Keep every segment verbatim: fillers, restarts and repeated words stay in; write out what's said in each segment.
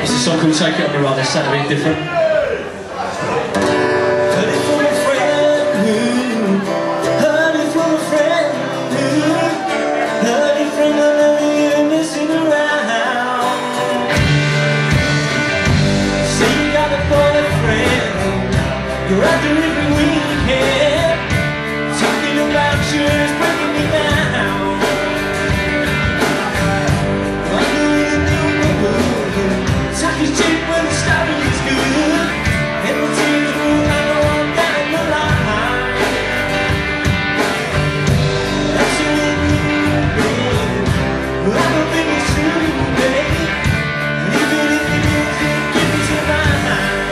It's a song called Take It On The Run. It's sounding a bit different. Heard it from a friend, heard it from a friend, heard it from another you're missing around. Say you got a boyfriend, you're after every weekend, talking about you is breaking me down. Talk is cheap when the story is good, and the tears roll like a walk down the line. That's the way you babe, but I don't think it's true, babe. Even if it is, it gives me mine.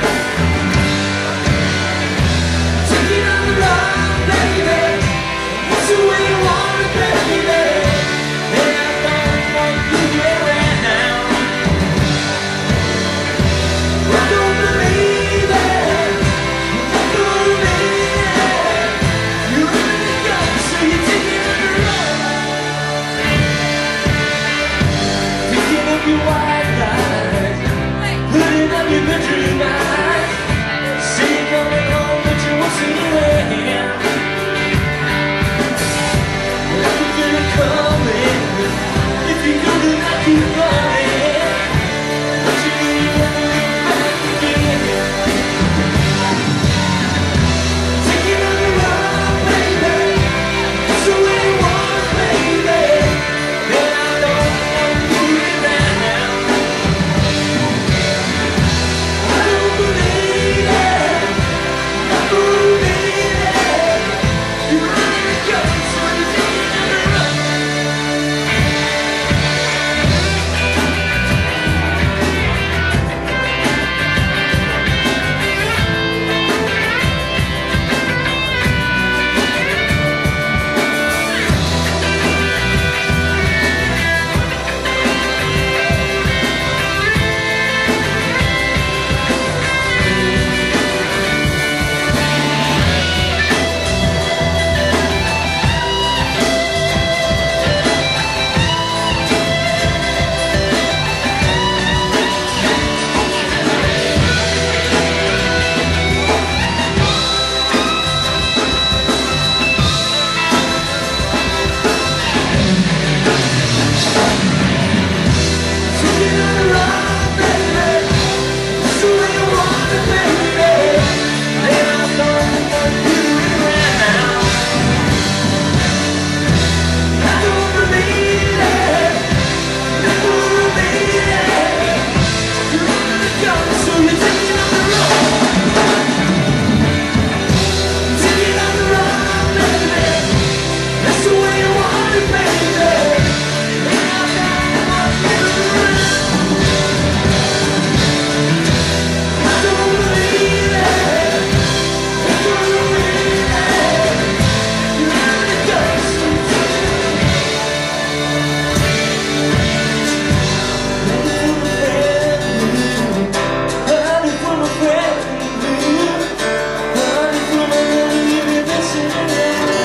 Take it on the run, baby. That's the way you want it, baby. And I don't want you around. I don't believe it. I don't believe it. You really got me, so you take it on the run. Picking up your white lies, putting up your bedroom lights. Say you're coming home, but you won't see it. I can feel it coming. If you go, then I keep running. But you know you never look back again. Take it on the run, baby. That's the way you want it, baby. And I don't want you around. I don't believe it. I believe it. You're running the gun, so you take it on the run.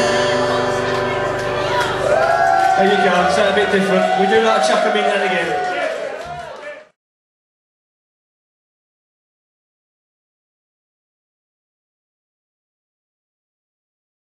There you go, it's a bit different. We do like to chuck them in and again.